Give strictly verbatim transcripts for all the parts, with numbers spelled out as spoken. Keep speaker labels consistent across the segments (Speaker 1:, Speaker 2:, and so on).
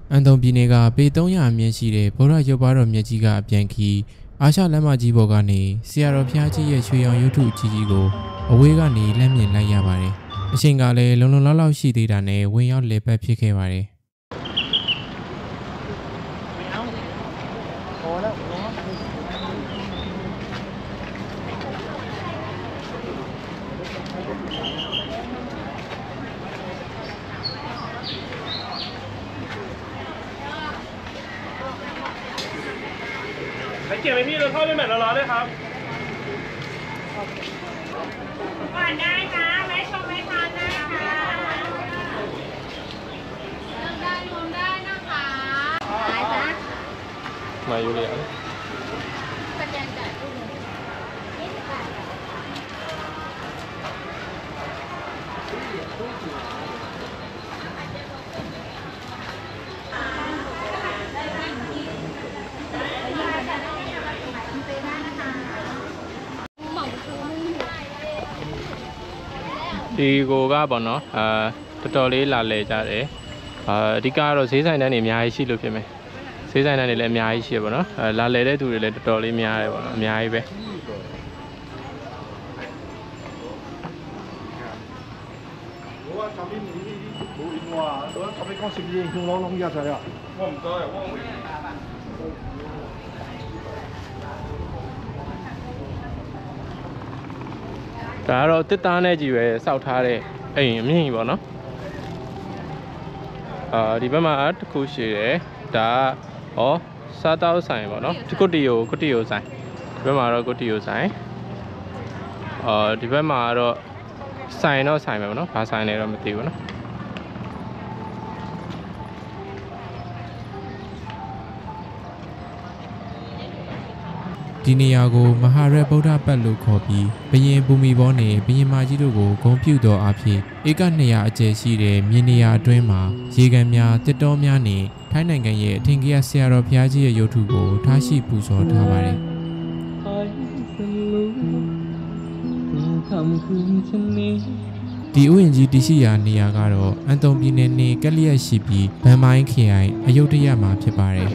Speaker 1: အန်တုံပြည်နယ်ကပေသုံးရာအမြင့်ရှိတဲ့ဗုဒ္ဓရုပ်ပါတော်မြတ်ကြီးကအပြန်ခီအာရှလမ်းမကြီးပေါ်ကနေဆရာတော်ဘုရားကြီးရဲ့ရွှေရောင်ရုပ်ထုကြီးကြီးကိုအဝေးကနေလှမ်းမြင်လိုက်ရပါတယ်။အချိန်ကလည်းလုံလုံလောက်လောက်ရှိသေးတာနဲ့ဝင်ရောက်လေပတ်ဖြစ်ခဲ့ပါတယ်။
Speaker 2: ไอ้เก็บไปพี่เราเข้าไปแมทร้อนๆด้วยครับ
Speaker 3: ก่อนได้นะแวะชมแวะทานได้ค่ะเลือกได้รวมได้นะคะได้จ้ะ
Speaker 2: มาอยู่เลย
Speaker 3: สแกนจ่ายตู้ยี่สิบบาท
Speaker 2: ဒီကိုကပေါ့နော်အာတော်တော်လေးလာလဲကြတယ်အာအဓိကတော့ဈေးဆိုင်တန်းတွေအများကြီးရှိလို့ဖြစ်မယ်ဈေးဆိုင်တန်းတွေလည်းအများကြီးရှိရပေါ့နော်အာလာလဲတဲ့သူတွေလည်းတော်တော်လေးများတယ်ပေါ့နော်အများကြီးပဲဒါကတော့တစ်သားနဲ့ကြီးပဲစောက်ထားတဲ့အိမ်အမြင့်ကြီးပေါ့နော်အာဒီဘက်မှာတစ်ခုရှိတယ်ဒါဟောစားတောက်ဆိုင်ပေါ့နော်ဒီကုတ္တီယိုကုတ္တီယိုဆိုင်ဒီဘက်မှာတော့ကုတ္တီယိုဆိုင်အာဒီဘက်မှာတော့ဆိုင်တော့ဆိုင်ပဲပေါ့နော်ဘာဆိုင်လဲတော့မသိဘူးနော်
Speaker 1: ဒီနေရာကိုမဟာရဗုဒ္ဓပတ်လို့ခေါ်ပြီးဘယင်ဘူမီဘောနဲ့ဘယင်မာကြီးတို့ကိုဂုဏ်ပြုတော်အဖြစ်ဧကနှစ်ရာအကျယ်ရှိတဲ့မြေနေရာအတွင်းမှာရေကန်များတစ်တောများနဲ့ထိုင်းနိုင်ငံရဲ့အထင်ကြီးဆရာတော်ဘုရားကြီးရဲ့ရုပ်ထုကိုထားရှိပူဇော်ထားပါတယ်ဒီဥယျာဉ်ကြီးတရှိရာနေရာကတော့အန်တုံပြည်နယ်နဲ့ကက်လျက်ရှိပြီးဗန်မိုင်းခရိုင်အယုဒ္ဓယမှာဖြစ်ပါတယ်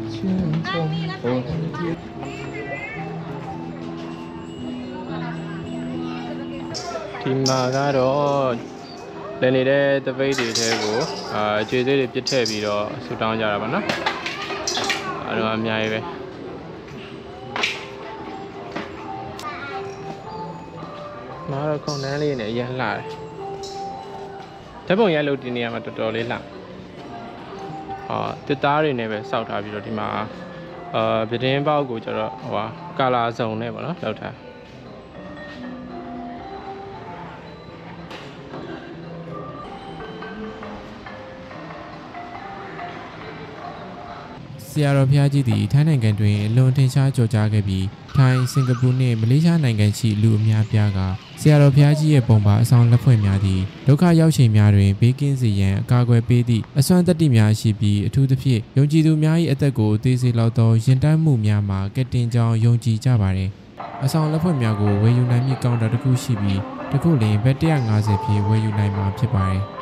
Speaker 2: ဒီမှာကတော့လည်းနေတဲ့တပိတ်တွေထဲကိုအာခြေသေးတွေပြစ်ထည့်ပြီးတော့ဆူတောင်းကြတာပါနော်အဲ့တော့အများကြီးပဲမှာတော့ခုံတန်းလေးနဲ့ရမ်းလာတယ်ဓာတ်ပုံရိုက်လို့ဒီနေရာမှာတော်တော်လေးလှအာတစ်သားတွေနဲ့ပဲစောက်ထားပြီးတော့ဒီမှာအာဗဒင်းပေါက်ကိုကျတော့ဟိုဟာကာလာစုံနဲ့ပေါ့နော်လောက်ထား
Speaker 1: ဆရာတော်ဘုရားကြီးသည်ထိုင်းနိုင်ငံတွင်အလွန်ထင်ရှားကျော်ကြားခဲ့ပြီးထိုင်းစင်ကာပူနှင့်မလေးရှားနိုင်ငံရှိလူအများပြားကဆရာတော်ဘုရားကြီးရဲ့ပုံပါအဆောင်လက်ဖွင့်များသည်ဒုက္ခရောက်ချိန်များတွင်ဘေးကင်းစေရန်အကာအကွယ်ပေးသည့်အစွမ်းတတ္တိများရှိပြီးအထူးသဖြင့်ယုံကြည်သူများ၏အသက်ကိုသေးစေလောက်သောယဉ်တမ်းမှုများမှာကက်တင်ကြောင်းယုံကြည်ကြပါသည်အဆောင်လက်ဖွင့်များကိုဝယ်ယူနိုင်မည့်ကောင်တာတစ်ခုရှိပြီးတစ်ခုလျှင်ဘတ်တစ်ရာငါးဆယ်ဖြင့်ဝယ်ယူနိုင်မှာဖြစ်ပါသည်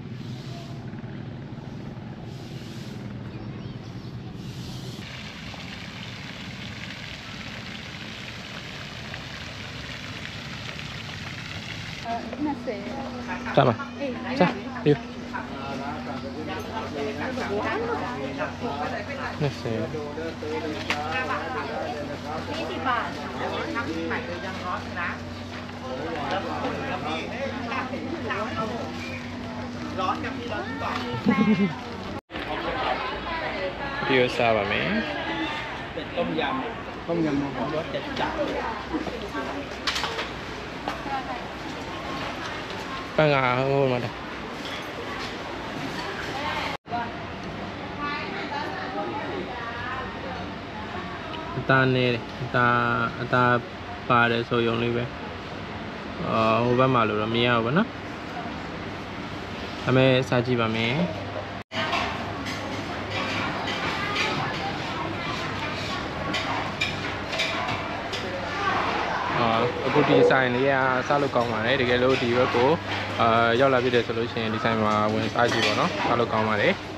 Speaker 2: 咋嘛？咋？哎呦，那谁？
Speaker 3: ยี่สิบบาทร้อนกับพี่ร้อนก่อน
Speaker 2: พี่ก็ทราบไหม
Speaker 4: เป็นต้มยำต้มยำของรสจัดจัด
Speaker 2: ปังอาเขามาได้ตาเนี่ยตาตาปลาเลยโซยงเลยไปอ๋อหัวบ้านมาหรือไม่เอาบ้านนะทำไมซาจิบ้ามั้ยအခုဒီဆိုင်လေးကစားလို့ကောင်းပါတယ်တကယ်လို့ဒီဘက်ကိုအာရောက်လာပြီတဲ့ဆိုလို့ရှိရင်ဒီဆိုင်မှာဝင်စားကြည့်ပါတော့စားလို့ကောင်းပါတယ်